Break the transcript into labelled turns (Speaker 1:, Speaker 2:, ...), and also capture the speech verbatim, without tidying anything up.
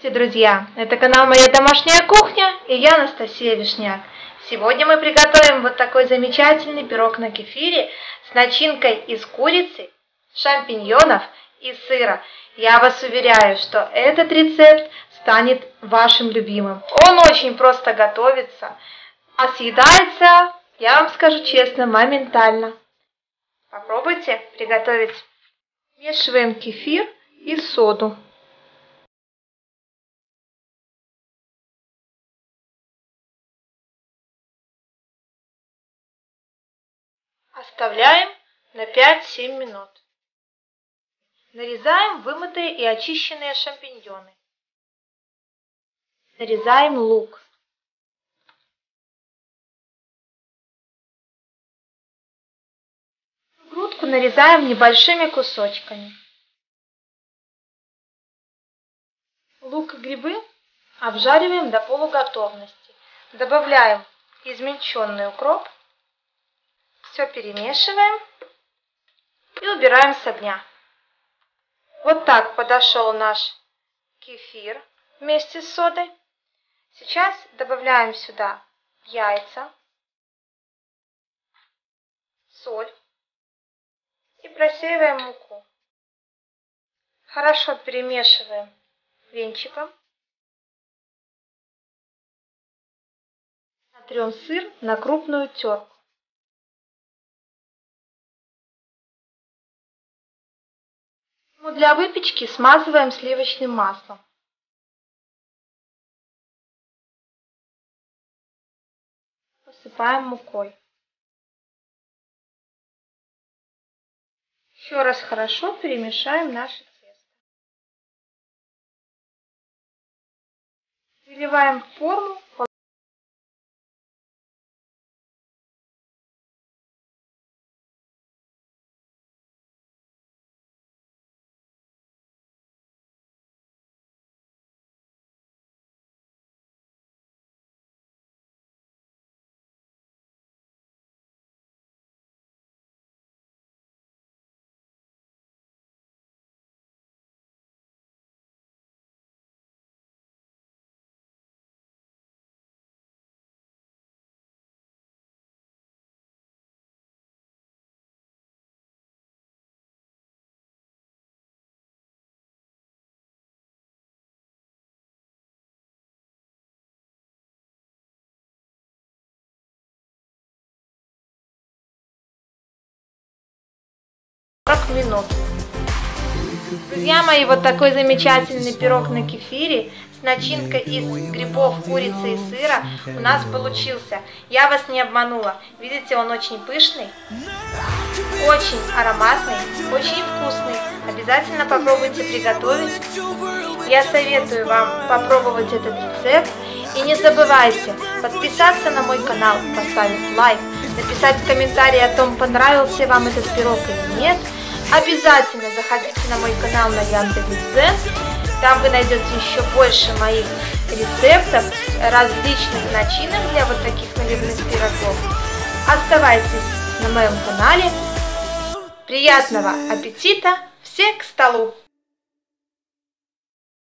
Speaker 1: Здравствуйте, друзья! Это канал «Моя домашняя кухня» и я, Анастасия Вишняк. Сегодня мы приготовим вот такой замечательный пирог на кефире с начинкой из курицы, шампиньонов и сыра. Я вас уверяю, что этот рецепт станет вашим любимым. Он очень просто готовится, а съедается, я вам скажу честно, моментально. Попробуйте приготовить. Смешиваем кефир и соду. Оставляем на пять-семь минут. Нарезаем вымытые и очищенные шампиньоны. Нарезаем лук. Грудку нарезаем небольшими кусочками. Лук и грибы обжариваем до полуготовности. Добавляем измельченный укроп. Все перемешиваем и убираем с огня. Вот так подошел наш кефир вместе с содой. Сейчас добавляем сюда яйца, соль и просеиваем муку. Хорошо перемешиваем венчиком. Натрем сыр на крупную терку. Для выпечки смазываем сливочным маслом. Посыпаем мукой. Еще раз хорошо перемешаем наше тесто. Заливаем в форму. сорок минут. Друзья мои, вот такой замечательный пирог на кефире с начинкой из грибов, курицы и сыра у нас получился. Я вас не обманула. Видите, он очень пышный, очень ароматный, очень вкусный. Обязательно попробуйте приготовить. Я советую вам попробовать этот рецепт. И не забывайте подписаться на мой канал, поставить лайк, написать в комментарии о том, понравился вам этот пирог или нет. Обязательно заходите на мой канал на Яндекс.Дзен. Там вы найдете еще больше моих рецептов, различных начинок для вот таких наливных пирогов. Оставайтесь на моем канале. Приятного аппетита! Все к столу!